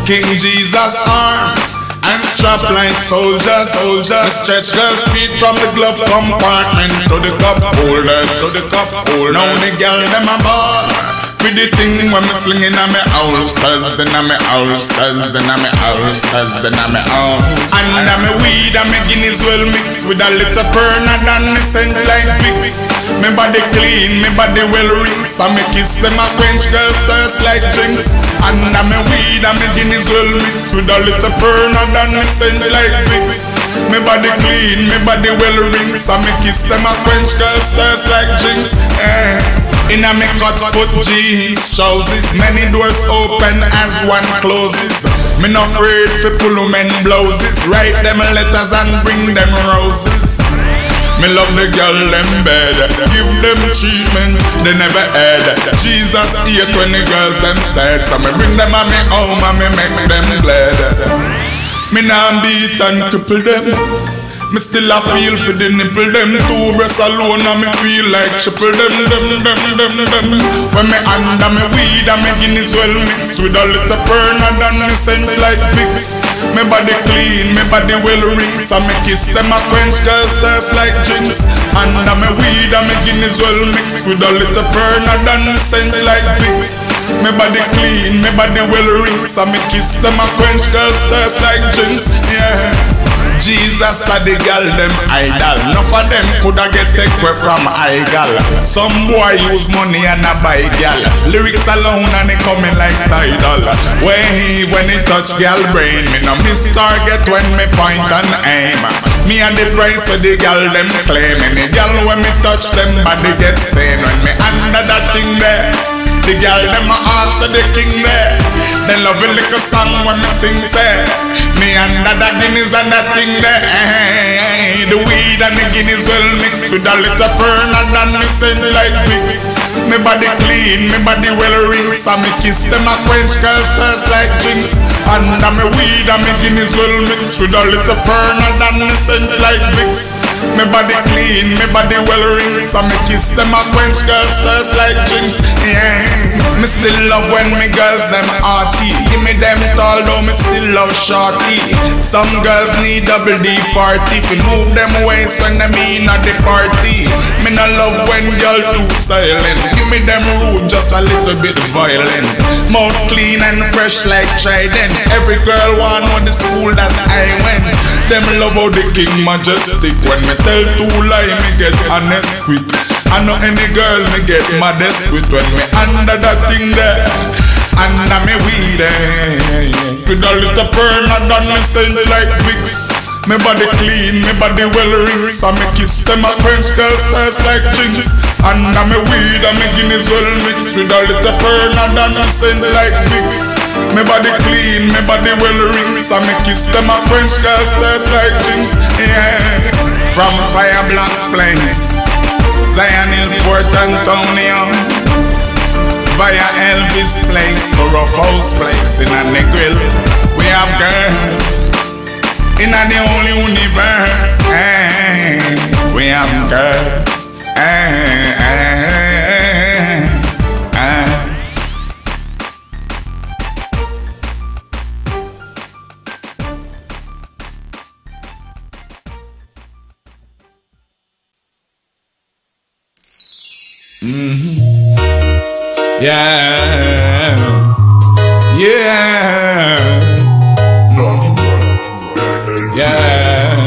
King Jesus arm and strap like soldiers. Stretch girls' feet from the glove compartment to the cup holders. Now the girl them a ball with the thing when me slinging on me holsters and on me holsters and on me holsters and on me holsters. And on me weed and me Guinness well mixed with a little perna than me scent like Vicks. Me body clean, me body well rinsed, and me kiss them a quench girls thirst like drinks. And on me weed and me Guinness well mixed with a little perna than me scent like Vicks. Me body clean, me body well rinsed, and me kiss them a quench girls thirst like drinks. Inna me cut foot jeans, trousers, many doors open as one closes. Me not afraid fi pull men blouses, write them letters and bring them roses. Me love the girl them bed, give them treatment they never had. Jesus hate when the girls them sad, so me bring them a me home and me make them glad. Me nah beat and cripple them, me still a feel for the nipple them. Two breasts alone and me feel like triple them. When me under me weed and me Guinness well mixed with a little perna than me scent like Vicks. Me body clean, me body well rinsed, and me kiss them a quench girls thirst like drinks. Under me weed and me Guinness well mixed with a little perna than me scent like Vicks. Me body clean, me body well rinsed, and me kiss them a quench girls thirst like drinks. Yeah. Jesus are the girl them idol. Enough of them coulda get take away from idol. Some boy use money and a buy girl. Lyrics alone and they coming like tidal. When it touch girl brain, me no miss target when me point and aim. Me and the price for the girl them claim. Any girl when me touch them body get stained. When me under that thing there, the girl them a ask for the king there. They love a little song when me sing say. Me under that Guinness and that thing there. The weed and the Guinness well mixed with a little perna than me scent like Vicks. Me body clean, me body well rinsed, and me kiss them a quench girls thirst like drinks. Under me weed and me Guinness well mixed with a little perna than me scent like Vicks. Me body clean, me body well rinsed, and me kiss them a quench girls thirst like drinks. Yeah. Me still love when me girls them arty. Give me them tall though me still love shorty. Some girls need double D40 fi move them waist when them in at the party. Me no love when girl too silent. Give me them rude, just a little bit violent. Mouth clean and fresh like Trident. Every girl want know the school that I went. Them love how the king majestic. When me tell two lie, me get honest quick. I know any girl me get modest with when me under that thing there. Under me weed with a little perna done me scent like Vicks. Me body clean, me body well rinsed, and me kiss them a quench girls thirst like drinks. Under me weed and me Guinness well mixed with a little perna done me scent like Vicks. Me body clean, me body well rinsed, and me kiss them a quench girls thirst like drinks. Yeah. From Fire Blocks Plains, Zion Hill, Port Antonio, via Elvis Place to Rough House Place in a Negril. We have girls in a the only universe. We have girls. Yeah, yeah, yeah.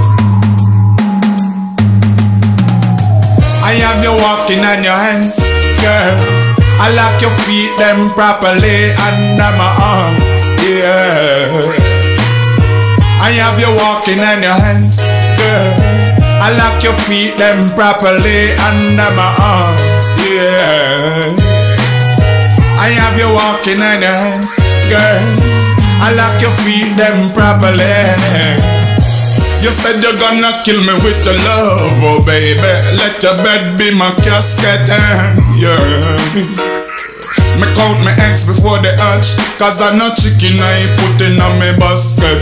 I have you walking on your hands, girl. I lock your feet them properly under my arms, yeah. I have you walking on your hands, girl. I lock your feet them properly under my arms, yeah. I have you walking on your hands, girl. I lock your feet them properly. You said you're gonna kill me with your love, oh baby. Let your bed be my casket, yeah. Me count my eggs before they hatch, cause I'm not chicken I put in on me basket,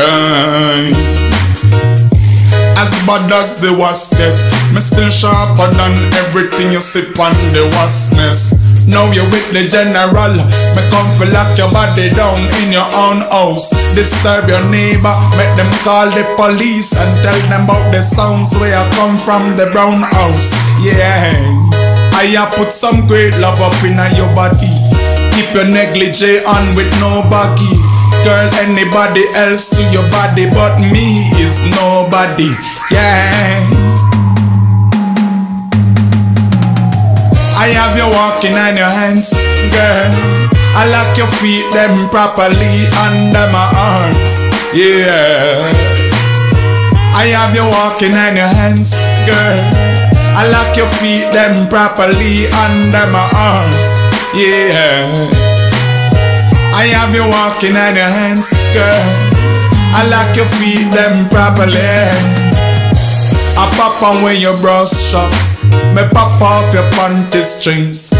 As bad as the wasket, me still sharper than everything you sip on the wasness. Now you with the general. Me come for lock your body down in your own house. Disturb your neighbor, make them call the police and tell them about the sounds where I come from the brown house. Yeah, I put some great love up in your body. Keep your negligee on with no baggy. Girl, anybody else to your body but me is nobody. Yeah, I have you walking on your hands, girl. I lock your feet them properly under my arms. Yeah, I have you walking on your hands, girl. I lock your feet them properly under my arms. Yeah, I have you walking on your hands, girl. I lock your feet them properly. I pop on when your bra shops. Me pop off your panty strings.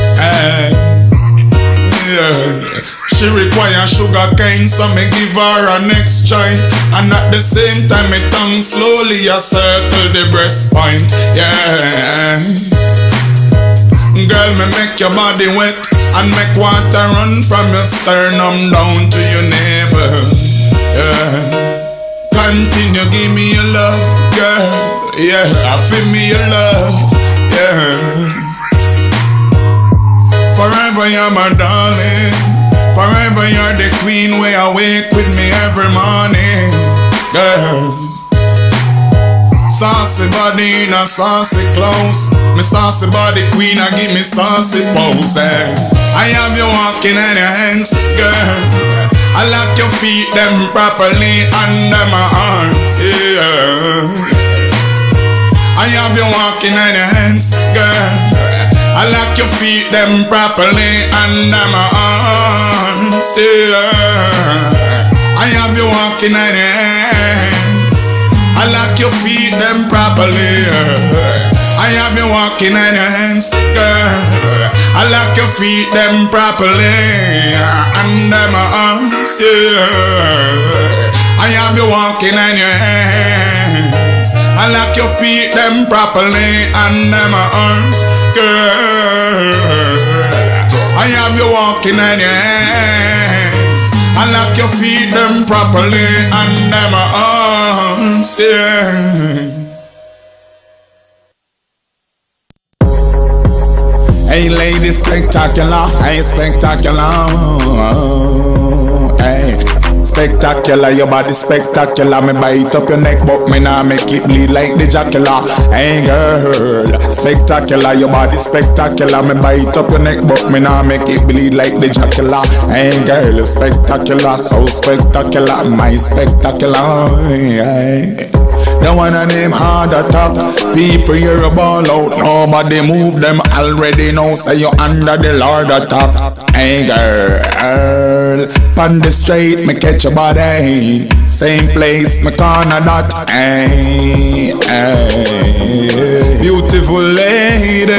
Yeah. She require sugar cane, so me give her a next joint. And at the same time, me tongue slowly a circle the breast point. Yeah. Girl, me make your body wet and make water run from your sternum down to your navel. Yeah. Continue, give me your love, girl. Yeah, feel me your love. Yeah. Forever you're my darling. Forever you're the queen where I wake with me every morning. Girl, saucy body in a saucy clothes. Me saucy body queen, I give me saucy pose. I have you walking on your hands, girl. I lock your feet them properly under my arms. Yeah, I have you walking on your hands, girl. I lock your feet them properly under my arms. Yeah, I have you walking on your hands. I lock your feet them properly. I have you walking on your hands, girl. I lock your feet them properly under my arms. Yeah, I have you walking on your hands. I lock your feet them properly under my arms, girl. I have you walking on your hands. I lock your feet them properly under my arms, yeah. Hey lady, spectacular, hey spectacular, hey. Spectacular, your body spectacular. Me bite up your neck, but me nah make it bleed like the jocular. Hey girl, spectacular, your body spectacular. Me bite up your neck, but me nah make it bleed like the jocular. Hey girl, spectacular, so spectacular, my spectacular. Hey. The one a name hard attack. People hear a ball out, nobody move them already know. Say you under the Lord attack. Hey girl, pon the straight me catch your body. Same place me corner that. Hey, hey, beautiful lady.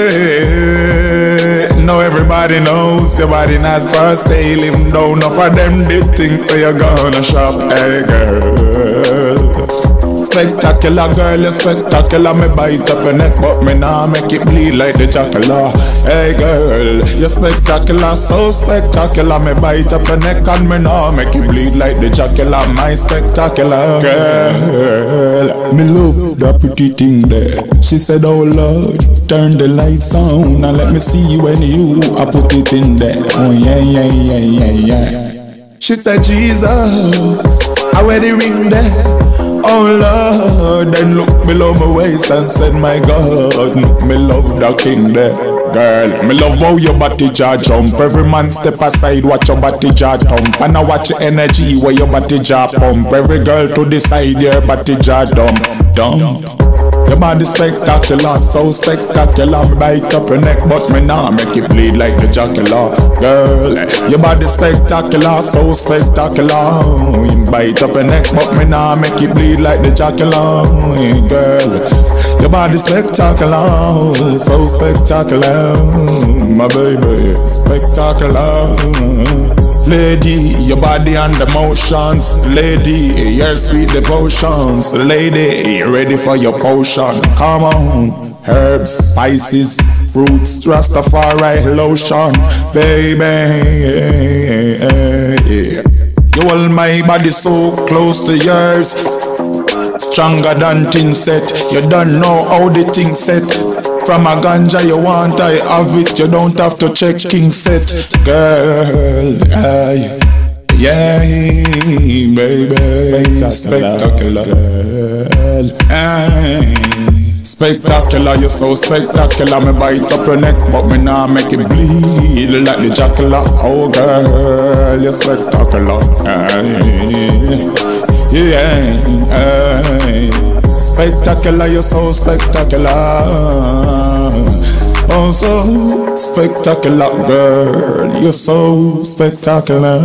Now everybody knows your body not for sale. Even though enough of them did think so you gonna shop. Hey girl, spectacular girl, you're spectacular. Me bite up your neck, but me nah make it bleed like the jocular. Hey girl, you're spectacular, so spectacular. Me bite up your neck and me nah make it bleed like the jocular. My spectacular girl, me love that pretty thing there. She said, oh Lord, turn the lights on and let me see you when you I put it in there. Oh yeah, yeah, yeah, yeah, yeah. She said, Jesus, I wear the ring there. Oh Lord, then look below my waist and said, my God, me love the king there. Girl, me love how your body jaw jump. Every man step aside, watch your body jaw thump. And I watch your energy where your body jaw pump. Every girl to the side, your body jaw dump, dump. Your body spectacular, so spectacular. Me bite up your neck, but me nah make it bleed like the jocular. Girl, your body spectacular, so spectacular. You bite up your neck, but me nah make it bleed like the jocular. Girl, your body spectacular, so spectacular. My baby, spectacular. Lady, your body and the motions. Lady, your sweet devotions. Lady, you ready for your potion? Come on. Herbs, spices, fruits, Rastafari lotion, baby. You hold my body so close to yours, stronger than tin set. You don't know how the thing set. From a ganja you want, I have it. You don't have to check king set. Girl, yeah, baby. Spectacular, girl, spectacular, you're so spectacular. Me bite up your neck, but me nah make it bleed like the jackala. Oh girl, you're spectacular. Yeah, spectacular, you're so spectacular. Oh, so spectacular, girl, you're so spectacular.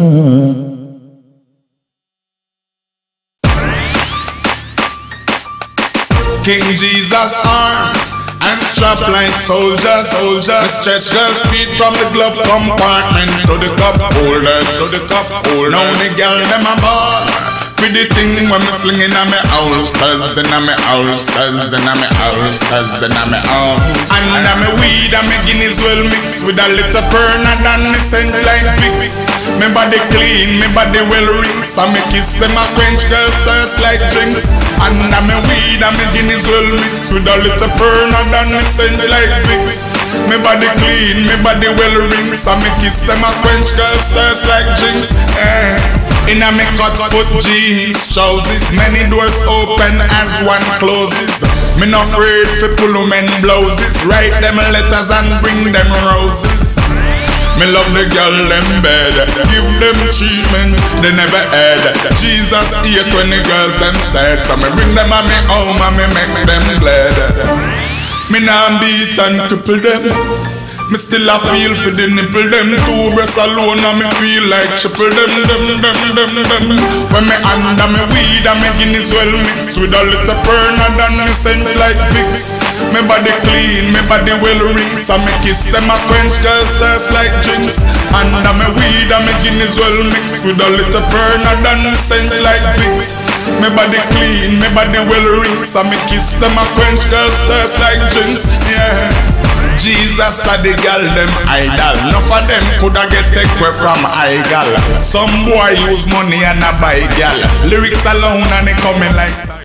King Jesus arm and strap like soldier. Me stretch girls' feet from the glove compartment to the cup holder, Now the girl them a ball for the thing when me slinging on me holsters and on me holsters and on me holsters and on me holsters. And on me weed and me Guinness well mixed with a little perna than me scent like Vicks. Me body clean, me body well rinsed, and me kiss them a quench girls thirst like drinks. And on me weed and me Guinness well mixed with a little perna than me scent like Vicks. Me body clean, me body well rinsed, and me kiss them a quench girls thirst like drinks. In a me cut foot jeans, trousers, many doors open as one closes. Me not afraid fi pull men blouses, write them letters and bring them roses. Me love the girl them bed, give them treatment they never had. Jesus hate when the girls them sad, so me bring them a me home and me make them glad. Me nah beat and cripple them, me still a feel for the nipple them. Two breasts alone and me feel like triple them. When me under me weed and me Guinness well mixed with a little perna than me scent like Vicks. Me body clean, me body well rinsed, and me kiss them a quench girls thirst like drinks. Under me weed and me Guinness well mixed with a little perna than me scent like Vicks. Me body clean, me body well rinsed, and me kiss them a quench girls thirst like drinks. Yeah. Jesus are the girl them idol. Enough of them coulda get take away from idol. Some boy use money and a buy girl. Lyrics alone and they coming like that.